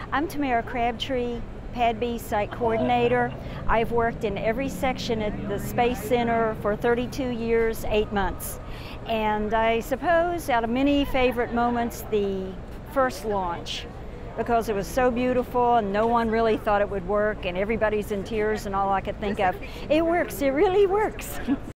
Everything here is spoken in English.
I'm Tamaria Crabtree, PADB Site Coordinator. I've worked in every section at the Space Center for 32 years, 8 months. And I suppose out of many favorite moments, the first launch, because it was so beautiful and no one really thought it would work and everybody's in tears and all I could think of, it works, it really works.